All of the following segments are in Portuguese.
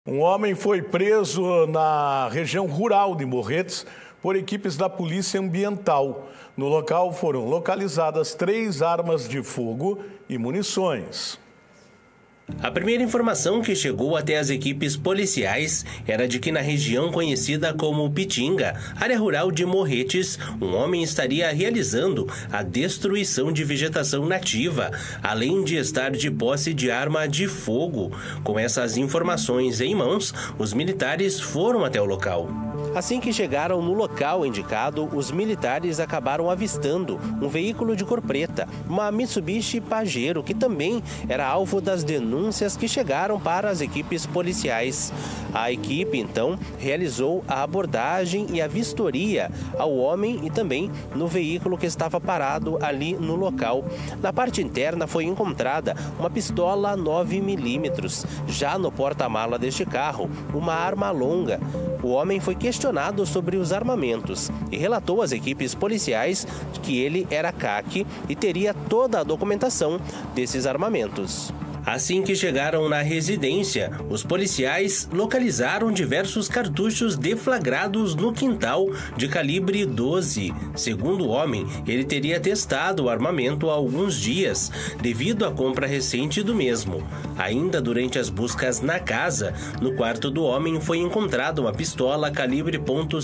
Um homem foi preso na região rural de Morretes por equipes da Polícia Ambiental. No local foram localizadas 3 armas de fogo e munições. A primeira informação que chegou até as equipes policiais era de que na região conhecida como Pitinga, área rural de Morretes, um homem estaria realizando a destruição de vegetação nativa, além de estar de posse de arma de fogo. Com essas informações em mãos, os militares foram até o local. Assim que chegaram no local indicado, os militares acabaram avistando um veículo de cor preta, uma Mitsubishi Pajero, que também era alvo das denúncias que chegaram para as equipes policiais. A equipe, então, realizou a abordagem e a vistoria ao homem e também no veículo que estava parado ali no local. Na parte interna foi encontrada uma pistola 9mm. Já no porta-mala deste carro, uma arma longa. O homem foi questionado sobre os armamentos e relatou às equipes policiais que ele era CAC e teria toda a documentação desses armamentos. Assim que chegaram na residência, os policiais localizaram diversos cartuchos deflagrados no quintal de calibre 12. Segundo o homem, ele teria testado o armamento há alguns dias, devido à compra recente do mesmo. Ainda durante as buscas na casa, no quarto do homem foi encontrada uma pistola calibre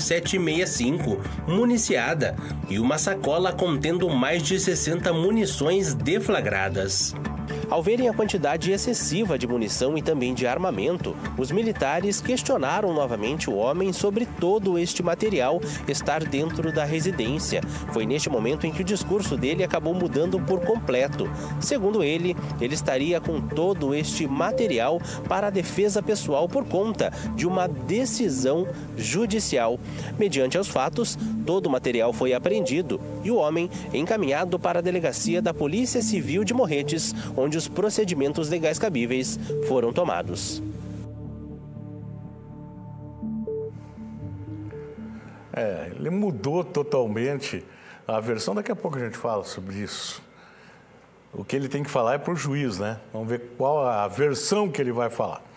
.765, municiada, e uma sacola contendo mais de 60 munições deflagradas. Ao verem a quantidade excessiva de munição e também de armamento, os militares questionaram novamente o homem sobre todo este material estar dentro da residência. Foi neste momento em que o discurso dele acabou mudando por completo. Segundo ele, ele estaria com todo este material para a defesa pessoal por conta de uma decisão judicial. Mediante os fatos, todo o material foi apreendido e o homem encaminhado para a delegacia da Polícia Civil de Morretes, onde os procedimentos legais cabíveis foram tomados. Ele mudou totalmente a versão. Daqui a pouco a gente fala sobre isso. O que ele tem que falar é para o juiz, né? Vamos ver qual a versão que ele vai falar.